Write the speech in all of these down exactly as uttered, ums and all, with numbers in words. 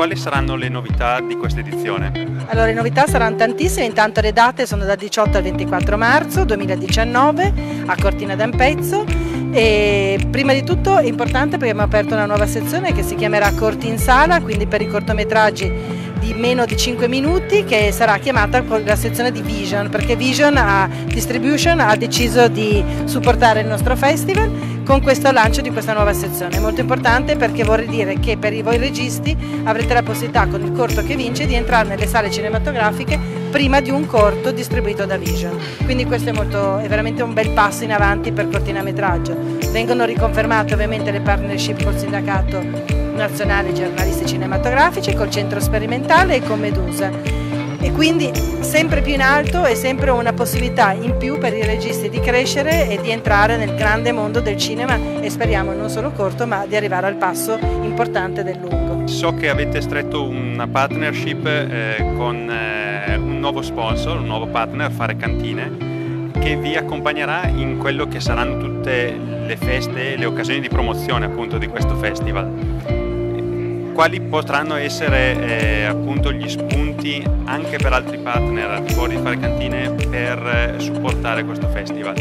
quali saranno le novità di questa edizione? Allora, le novità saranno tantissime, intanto le date sono dal diciotto al ventiquattro marzo duemiladiciannove a Cortina d'Ampezzo. E prima di tutto è importante perché abbiamo aperto una nuova sezione che si chiamerà Corti in Sala, quindi per i cortometraggi di meno di cinque minuti, che sarà chiamata la sezione di Vision, perché Vision ha, Distribution ha deciso di supportare il nostro festival con questo lancio di questa nuova sezione. È molto importante perché vorrei dire che per voi registi avrete la possibilità, con il corto che vince, di entrare nelle sale cinematografiche prima di un corto distribuito da Vision. Quindi questo è, molto, è veramente un bel passo in avanti per cortinametraggio. Vengono riconfermate ovviamente le partnership col sindacato nazionale giornalisti cinematografici, col centro sperimentale e con Medusa, e quindi sempre più in alto e sempre una possibilità in più per i registi di crescere e di entrare nel grande mondo del cinema, e speriamo non solo corto ma di arrivare al passo importante del lungo. So che avete stretto una partnership eh, con eh, un nuovo sponsor, un nuovo partner, Fare Cantine, che vi accompagnerà in quello che saranno tutte le feste, le occasioni di promozione appunto di questo festival. Quali potranno essere eh, appunto gli spunti anche per altri partner fuori di Fare Cantine per eh, supportare questo festival?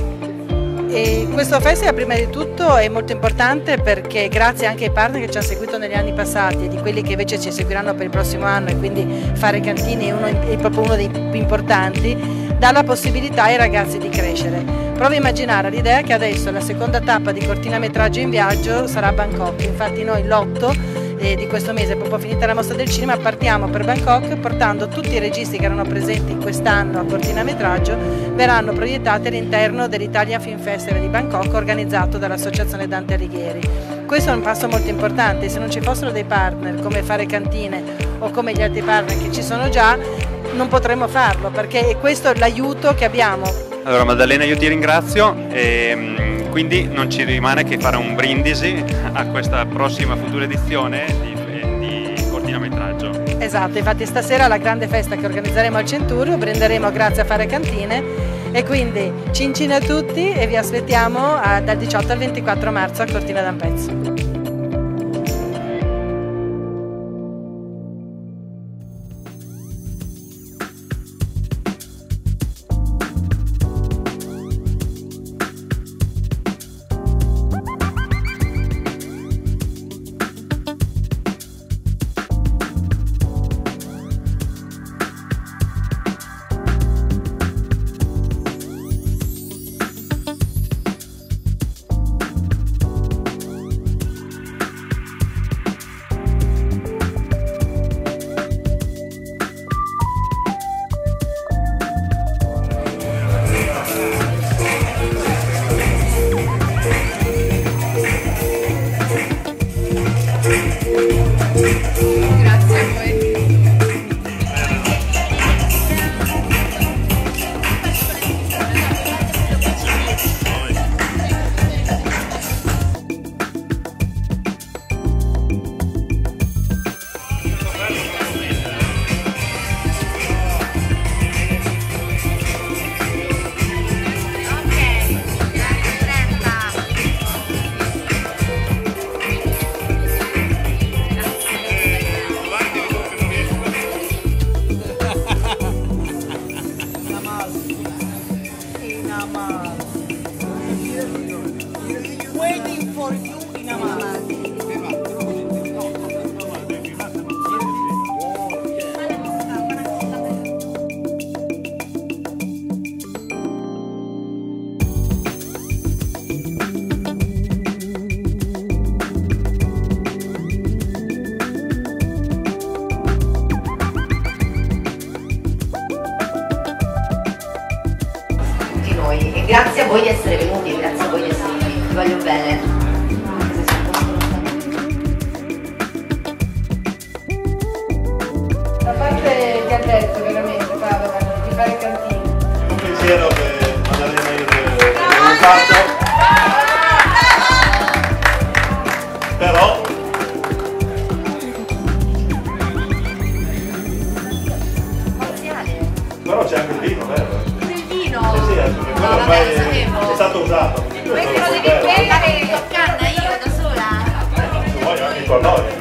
E questo festival prima di tutto è molto importante perché grazie anche ai partner che ci hanno seguito negli anni passati e di quelli che invece ci seguiranno per il prossimo anno, e quindi Fare Cantine è, uno, è proprio uno dei più importanti, dà la possibilità ai ragazzi di crescere. Prova a immaginare l'idea che adesso la seconda tappa di cortinametraggio in viaggio sarà a Bangkok. Infatti noi l'otto di questo mese, proprio finita la mostra del cinema, partiamo per Bangkok portando tutti i registi che erano presenti quest'anno a cortinametraggio, verranno proiettati all'interno dell'Italia Film Festival di Bangkok organizzato dall'Associazione Dante Alighieri. Questo è un passo molto importante, se non ci fossero dei partner come Fare Cantine o come gli altri partner che ci sono già non potremmo farlo, perché questo è l'aiuto che abbiamo. Allora Maddalena, io ti ringrazio e quindi non ci rimane che fare un brindisi a questa prossima futura edizione di, di cortinametraggio. Esatto, infatti stasera alla grande festa che organizzeremo al Centurio brinderemo grazie a Fare Cantine, e quindi cincine a tutti e vi aspettiamo a, dal diciotto al ventiquattro marzo a Cortina d'Ampezzo. Grazie a voi. Waiting for you in Amman. E grazie a voi di essere venuti, grazie a voi di essere qui, vi voglio bene. Da parte di Alberto, veramente, bravo, di Fare Cantine. Un pensiero che Maddalena è fatto, però però c'è anche il vino, vero? Vino? Sì, sì, perché quello ormai è, è stato usato. Questo lo devi bere in canna io da sola? Se vuoi anche con noi.